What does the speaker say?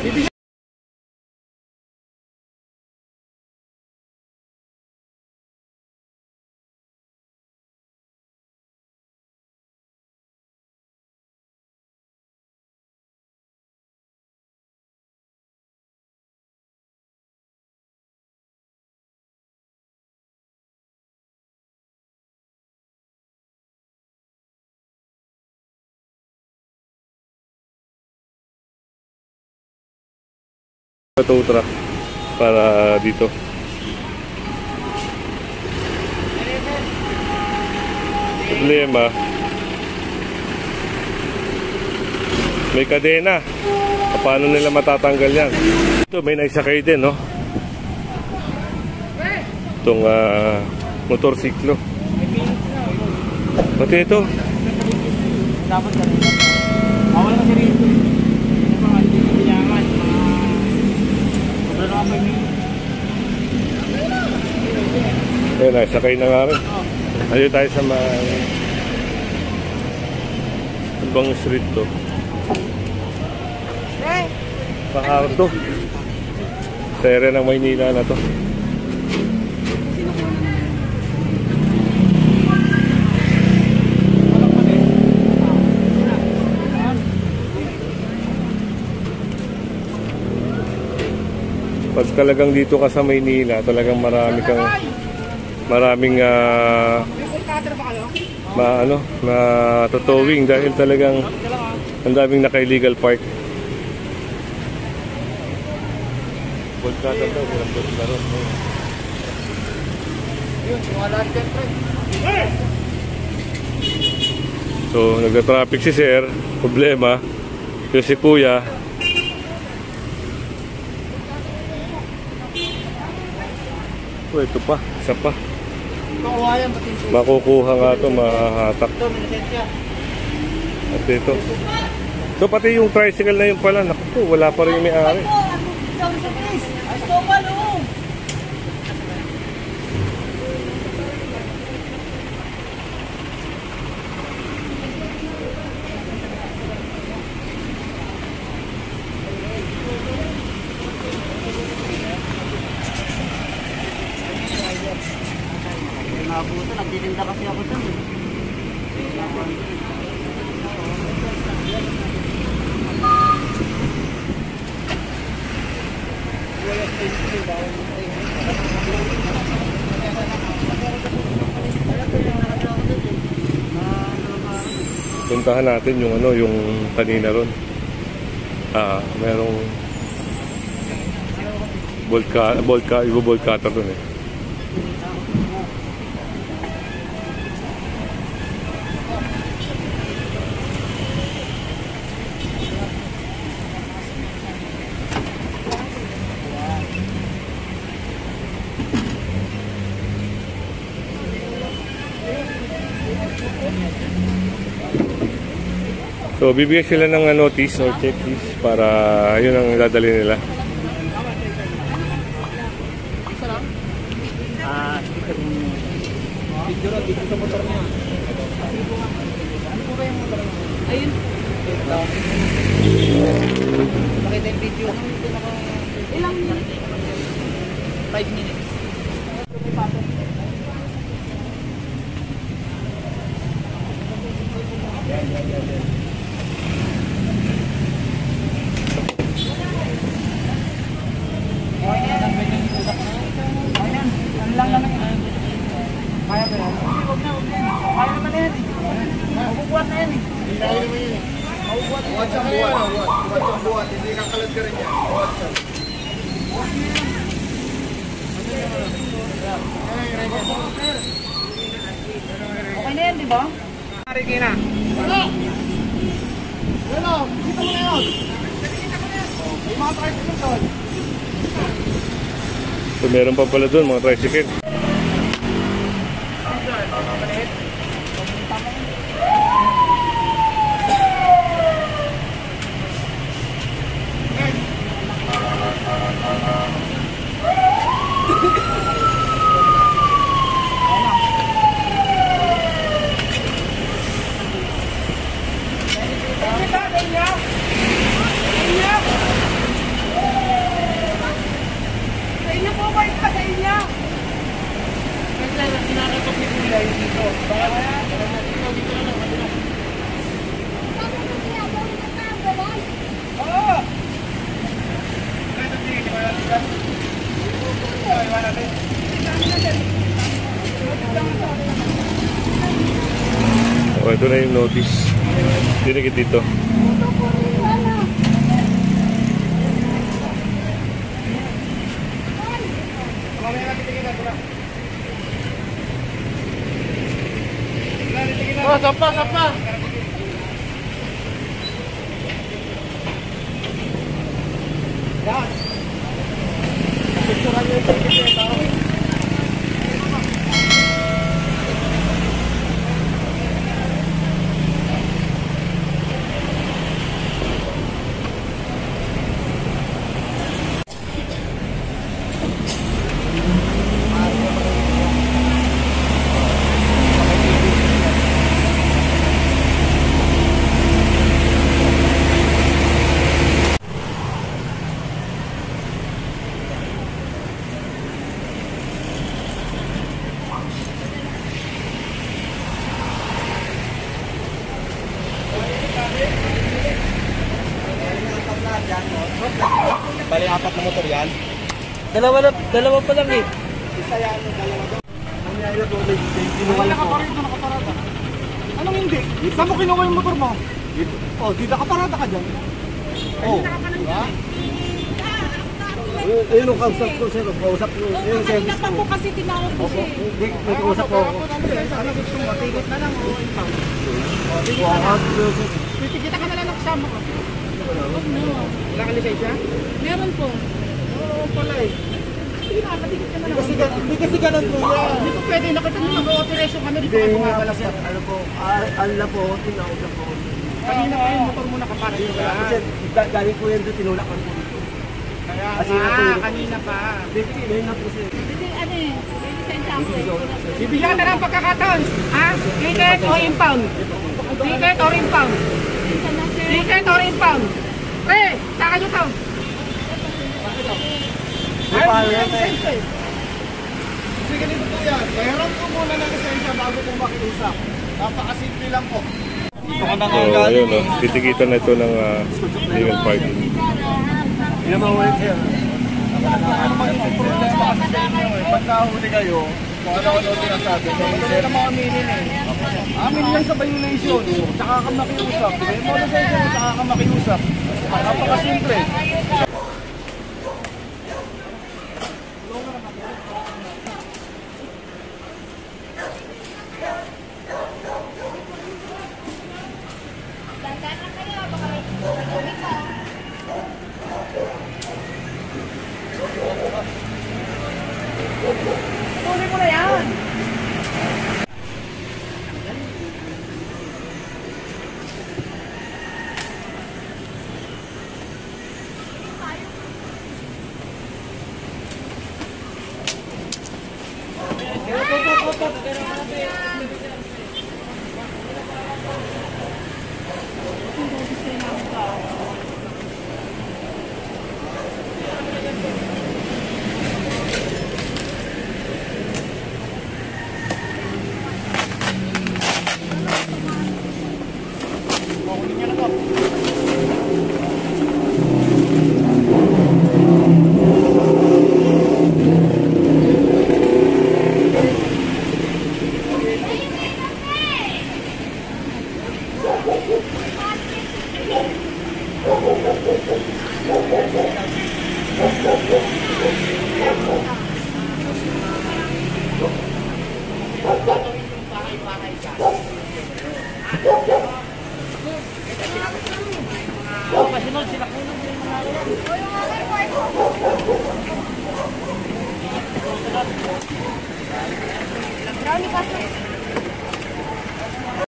tow truck para dito. Problema, may kadena. Paano nila matatanggal yan? Ito may naisakay din, no? Itong motorsiklo. Pati ito. Dapat ka rin. Awal kasi rin ito. Ayun na, sakay na nga rin. Ayun tayo sa ibang street to. Pahardo. Sa area ng Maynila na to. Pag talagang dito ka sa Maynila, talagang maraming matotowing dahil talagang ang daming naka-illegal park. Bulkatan daw, walang bulkaron. So, nagka-traffic si sir, problema. Yung si kuya, ito pa, isa pa. Makukuha nga ito, mahahatak. At ito. So pati yung tricycle na yun pala, naku po, wala pa rin yung may-ari. Nabuto, nagtitinda kasi ako dun. Puntahan natin yung yung kanina ron. Merong volcata dun eh. So, bibigyan sila ng notice or checklist para yun ang dadali nila. Dito sa motor niya. Ano po ba yung motor niya? Ayun. Pakita yung video. Ilang minutes? 5 minutes. Ano lang naman yun? Kaya ba yan? Huwag na. Kaya naman na yan eh. Mabubuhat na yan eh. Kaya naman yan eh. Mabubuhat na yan. Buhat siyang buhat. Hindi kakalat ka rin yan. Buhat siyang. Okay na yan, di ba? Mariki na. Ano? Ano? Kita mo na yun. May mga tricycle doon. So, meron pa pala doon mga tricycle. ito na yung notice. Dinikit dito. Oh, sapa, sapa. Gas. Picturean niyo yung ticket ng tao. Bali, 4 na motor yan. Dalawa pa lang eh. Isa yan, dalawa doon. Ang niyaya na doon, kinuha na ko. Nakaparada. Anong hindi? Saan mo kinuha yung motor mo? Dito. Oh, di nakaparada ka dyan. Oh, diba? Ayun ang kausap ko, sir. Kausap ko. Ayun ang service ko. po kasi tinawag ko siya. Hindi, may kausap ko ako. Ano gusto mo? Tigot na lang o impound? Titigita ka na lang kasama ko. Wala ka lisensya? Meron po. Oo pala eh. Sige na, patigit ka na lang. Hindi kasi ganun po yan. Hindi po pwede. Nakita nyo mag-operation kami. Dito Hindi kayo nga gumagala pala sir. sir. Ano po, alala po, tinausap po. Kanina pa yung motor mo nakaparad ko Kasi galing po yan doon, tinulak ko po dito. Kaya Kasi nga po, kanina pa. Hindi, ngayon na po sir. Hindi, ano eh. May lisensya ako eh. Bibigyan na lang pagkakataon. Ha? Ticket o impound? Ticket or impound? Ticket or impound? Saka nyo to. Ay, lisensya eh. Kasi ganito po yan. Mayroon po muna ng lisensya bago po makiusap. Napakasimple lang po. Dito ka na So, ayun, no? Titikitan na ito ng legal parking. Hindi naman ulit sir. Ano magiging problema kasi sa inyo eh. Pagka huli kayo, kung ano-ano sinasabi, hindi na maaminin eh. Amin lang sa violation. Tsaka ka makiusap. May mo lisensya mo, tsaka ka makiusap. Napakasimple. Tuloy mo na yan.